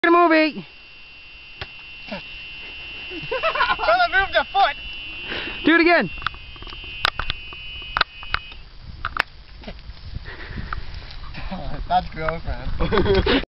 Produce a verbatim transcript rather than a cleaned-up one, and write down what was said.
movie. Fella moved a foot. Do it again. That's girlfriend.